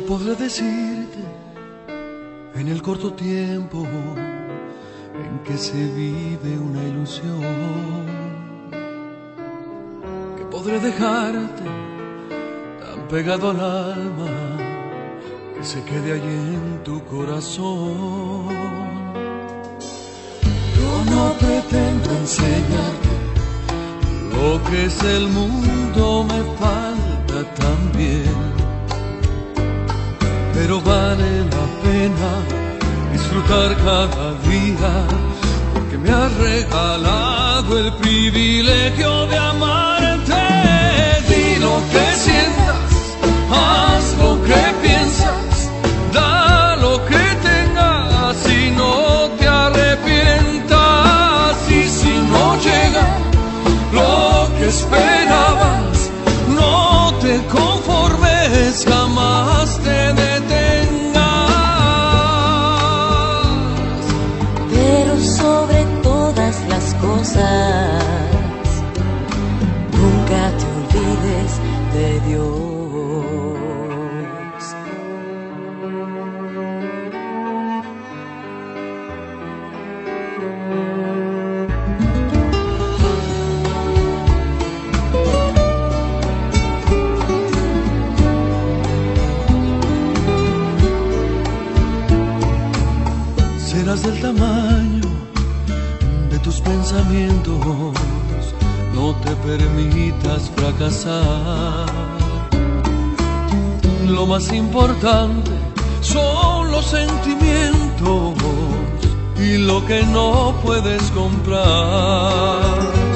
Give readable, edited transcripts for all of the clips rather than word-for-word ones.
podré decirte en el corto tiempo en que se vive una ilusión, que podré dejarte tan pegado al alma que se quede allí en tu corazón. Yo no pretendo enseñarte lo que es el mundo, me falta también, pero vale la pena disfrutar cada día, porque me has regalado el privilegio de amarte. Di lo que sientas, haz lo que piensas, da lo que tengas y no te arrepientas. Y si no llega lo que esperabas, no te conformes, jamás te detengas. Pero sobre todas las cosas, nunca te olvides de Dios. Serás del tamaño de tus pensamientos, no te permitas fracasar. Lo más importante son los sentimientos y lo que no puedes comprar.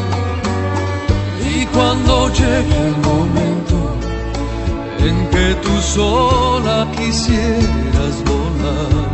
Y cuando llegue el momento en que tú sola quisieras volar,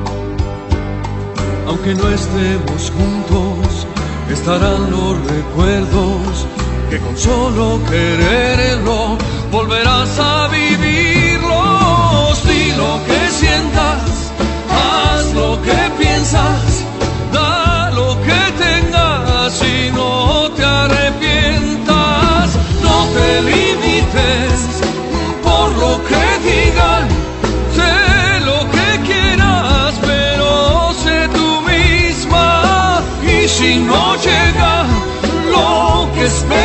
aunque no estemos juntos, estarán los recuerdos que con solo quererlo volverás a vivirlos. Di lo que sientas, haz lo que piensas, da lo que tengas y no te arrepientas. No te limites por lo que digan, sé lo que quieras, pero sé tú misma. Y si no llega lo que esperas,